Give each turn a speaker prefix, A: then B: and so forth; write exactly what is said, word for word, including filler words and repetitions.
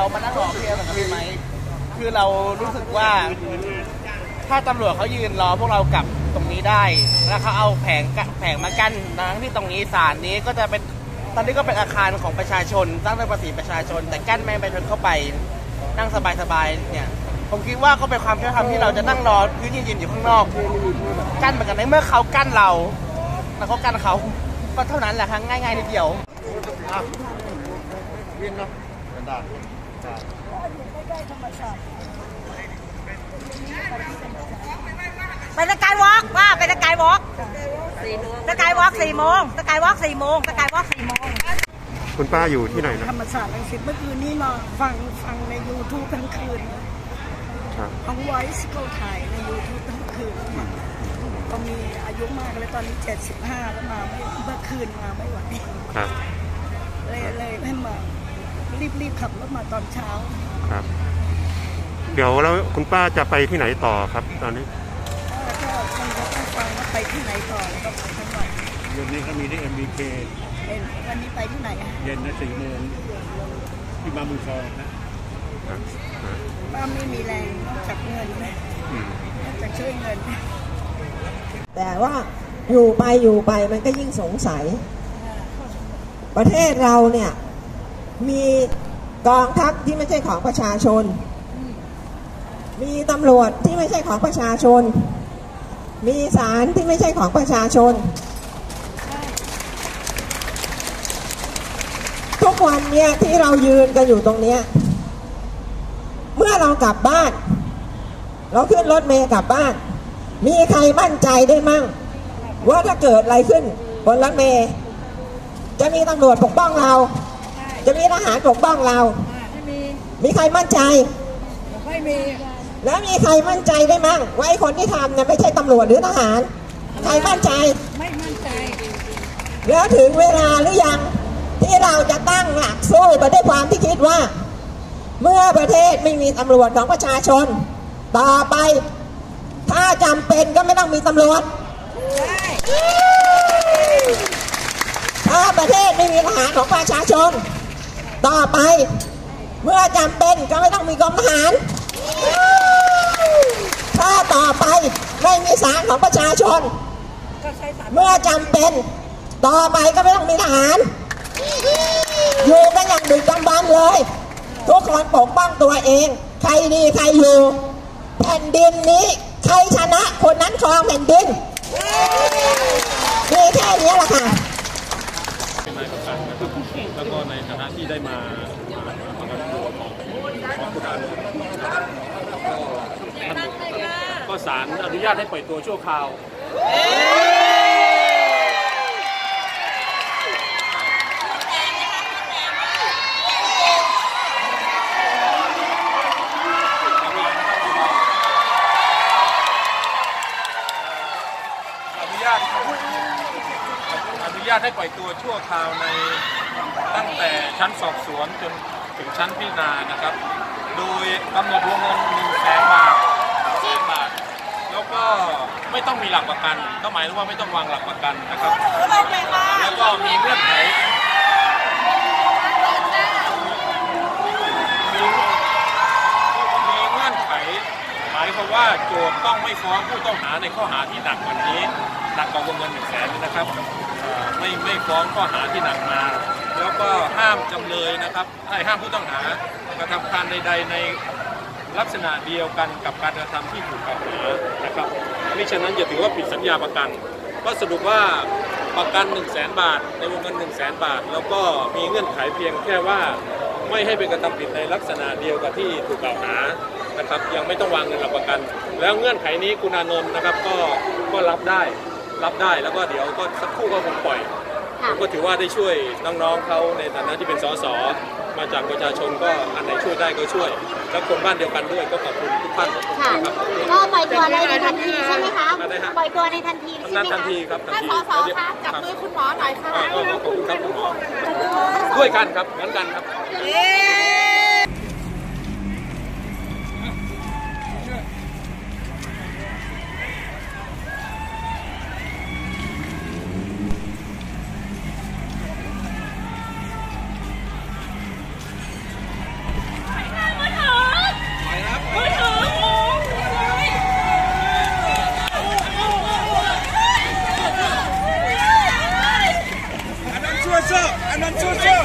A: มานั่งรอเคลียร์สักทีไหมคือเรารู้สึกว่าถ้าตำรวจเขายืนรอพวกเรากลับตรงนี้ได้แล้วเขาเอาแผงแผงมากั้นทั้งที่ตรงนี้ศาลนี้ก็จะเป็นตอนนี้ก็เป็นอาคารของประชาชนสร้างด้วยภาษีประชาชนแต่กั้นไม่ให้ประชาชนเข้าไปนั่งสบายๆเนี่ยผมคิดว่าก็เป็นความชอบธรรมที่เราจะนั่งรอพื้นยืนอยู่ข้างนอกกั้นเหมือนกันในเมื่อเขากั้นเราแล้วเขากั้นเขาก็เท่านั้นแหละครับง่ายๆนิดเดียวเวียนเนาะกันดา
B: ไปสกายวอล์กว่าไปสกายวอล์กสกายวอล์กสี่โมงสกายวอล์กสี่โมงสกายวอล์กสี่โมง
C: คุณป้าอยู่ที่ไหนนะ
D: ธรรมศาสตร์รังสิตเมื่อคืนนี้มาฟังฟังใน ยูทูบ ทั้งคืนของ Voice เขาถ่ายใน ยูทูบ ทั้งคืนก็มีอายุมากแล้วตอนนี้เจ็ดสิบห้าแล้วมาไม่เมื่อคืนมาไม่ไหวเลยเลยให้มารีบๆขับรถมาตอนเช้า
C: ครับเดี๋ยวแล้วคุณป้าจะไปที่ไหนต่อครับตอนนี้
D: ก็คงจะต้องฟังว่าไปที่ไหนต่อแล้วก็ไปทั้งวัน
E: เย็นนี้ก็มีที่ เอ็ม บี เค
D: วันนี้ไปที่ไหนอ่ะ
E: เย็นนะสี่โมงที่มามือซองนะ
D: ป้าไม่มีแรงนอกจากเงินนะนอกจากช่วยเงิน
F: แต่ว่าอยู่ไปอยู่ไปมันก็ยิ่งสงสัยประเทศเราเนี่ยมีกองทัพที่ไม่ใช่ของประชาชนมีตำรวจที่ไม่ใช่ของประชาชนมีศาลที่ไม่ใช่ของประชาชนทุกวันเนี่ยที่เรายืนกันอยู่ตรงเนี้ยเมื่อเรากลับบ้านเราขึ้นรถเมล์กลับบ้านมีใครมั่นใจได้มั่งว่าถ้าเกิดอะไรขึ้นบนรถเมล์จะมีตำรวจปกป้องเราจะมีทหารปกป้องเรามีใครมั่นใจ
D: ไม่มี
F: แล้วมีใครมั่นใจได้มั่งว่าไอ้คนที่ทำเนี่ยไม่ใช่ตำรวจหรือทหารใครมั่นใจ
D: ไม่มั่นใจ
F: แล้วถึงเวลาหรือยังที่เราจะตั้งหลักสู้ไปด้วยความที่คิดว่าเมื่อประเทศไม่มีตำรวจของประชาชนต่อไปถ้าจำเป็นก็ไม่ต้องมีตำรวจถ้าประเทศไม่มีทหารของประชาชนต่อไปเมื่อจำเป็นก็ไม่ต้องมีกรมทหารถ้าต่อไปไม่มีศาลของประชาชนเมื่อจำเป็นต่อไปก็ไม่ต้องมีทหารอยู่กันอย่างดึกดำบรรพ์เลยทุกคนปกป้องตัวเองใครดีใครอยู่แผ่นดินนี้ใครชนะคนนั้นครองแผ่นดินมีแค่นี้แหละค่ะ
E: แล้วก็ในฐานะที่ได้มาประกันตัวของของคุณอาก็ศาลอนุญาตให้ปล่อยตัวชั่วคราวอนุญาตอนุญาตให้ปล่อยตัวชั่วคราวในตั้งแต่ชั้นสอบสวนจนถึงชั้นพิจารณานะครับโดยกำหนดวงเงินหนึ่งแสนบาทแสนบาทแล้วก็ไม่ต้องมีหลักประกันก็หมายถึงว่าไม่ต้องวางหลักประกันนะครับแล้วก็มีเงื่อนไขมีมีเงื่อนไขหมายความว่าโจทก์ต้องไม่ฟ้องผู้ต้องหาในข้อหาที่หนักกว่านี้หนักกว่าวงเงินหนึ่งแสนนะครับไม่ไม่ฟ้องข้อหาที่หนักมาแล้วก็ห้ามจำเลยนะครับห้ามผู้ต้องหากระทำการใดๆในลักษณะเดียวกันกับการกระทำที่ถูกกล่าวหานะครับมิฉะนั้นจะถือว่าผิดสัญญาประกันก็สรุปว่าประกันหนึ่งแสนบาทในวงเงินหนึ่งแสนบาทแล้วก็มีเงื่อนไขเพียงแค่ว่าไม่ให้เป็นกระทำผิดในลักษณะเดียวกับที่ถูกกล่าวหานะครับยังไม่ต้องวางเงินหลักประกันแล้วเงื่อนไขนี้คุณอานนท์นะครับก็ก็รับได้รับได้แล้วก็เดี๋ยวก็สักครู่ก็คงปล่อยผมก็ถือว่าได้ช่วยน้องๆเขาในฐานะที่เป็นสสมาจากประชาชนก็อันไหนช่วยได้ก็ช่วยแล้วคนบ้านเดียวกันด้วยก็ขอบคุณทุกท่านนะครับ
B: ก็ปล่อยตัวในทันทีใช่ไหมคะปล่อยตัวในทันทีใช่ไหมคะ
E: ทันทีครับทันที
B: ท่านสสคะจับมือคุณหมอหน่อยค่ะ
E: ขอบคุณครับคุณหมอด้วยกันครับเหมือนกันครับ
D: นนท์สู้